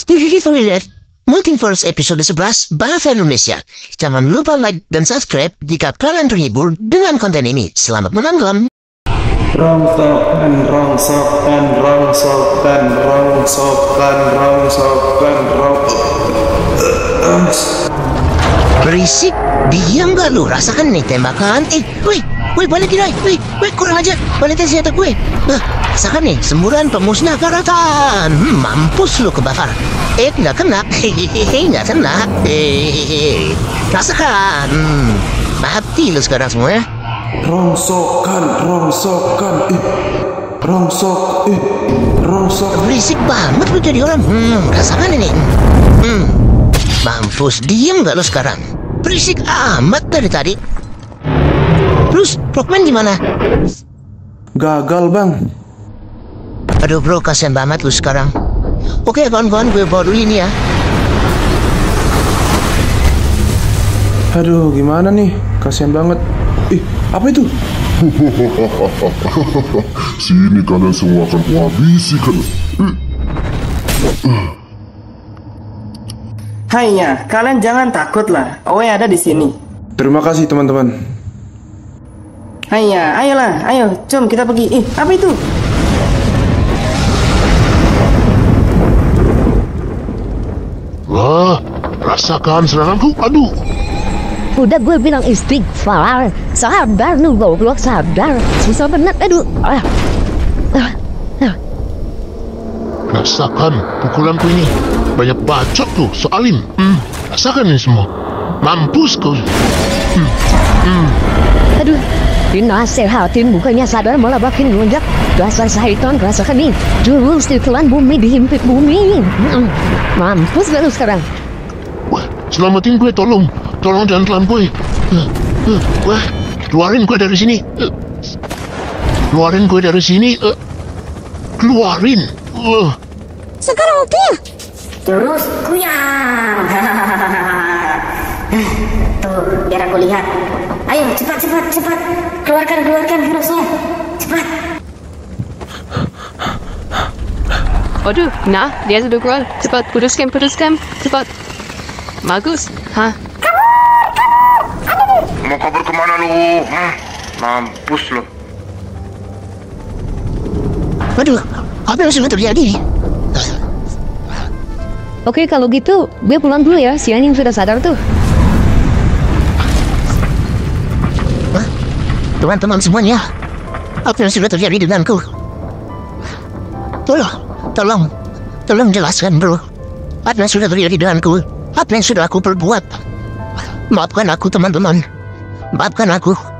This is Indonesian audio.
TV Familiar Multiverse episode 11 Bahasa Indonesia. Jangan lupa like dan subscribe jika kalian terhibur dengan konten ini. Selamat menonton. Rongsokan, rongsokan, rongsokan, rongsokan, rongsokan, Berisik, diam gak lu? Rasakan nih tembakan. Woi, balik lagi. Woi, kurang aja. Balik senjata gue. Rasakan nih, semburan pemusnah karatan. Mampus lu kebakar. Nggak kena. Nggak kena. Rasakan. Mati lu sekarang semua ya. rongsokan, rongsok. Berisik banget lu jadi orang. Rasakan ini. Mampus, diam gak lu sekarang? Berisik amat dari tadi. Terus, Rockman gimana? Gagal, Bang. Aduh bro, kasian banget lu sekarang. Oke kawan-kawan, gue bawa dulu ini ya. Aduh, gimana nih? Kasian banget. Apa itu? Sini kalian semua akan kuhabisi kan. Haiya, kalian jangan takut lah. Owe ada di sini. Terima kasih teman-teman. Haiya, ayolah, ayo, jom kita pergi. Apa itu? Wah, rasakan seranganku. Aduh. Udah gue bilang istighfar. Sabar lu goblok, sabar. Susah bener, aduh. Rasakan pukulanku ini. Banyak bacot tuh, soalin. Rasakan ini semua. Mampus kau. Aduh, dinasehatin bukannya sadar malah makin ngelunjak. Dasar syaitan, rasakan nih. Jurus ditelan bumi dihimpit bumi. Mampus gak lu sekarang? Wah, selamatin gue, tolong. Tolong jangan telan gue. Wah, keluarin gue dari sini. Keluarin gue dari sini. Keluarin. Sekarang oke? Terus kuyang. Tuh, biar aku lihat. Ayo, cepat. Keluarkan virusnya. Cepat. Waduh, nah, dia sudah keluar. Cepat, putuskan. Cepat. Bagus, Mau kabur kemana lu? Mampus lu. Waduh, apa yang sudah terjadi? Oke, kalau gitu, gue pulang dulu ya. Si anjing sudah sadar tuh. Teman-teman semuanya, apa yang sudah terjadi denganku? Tolong jelaskan bro. Apa yang sudah terjadi denganku? Apa yang sudah aku perbuat? Maafkan aku teman-teman. Maafkan aku.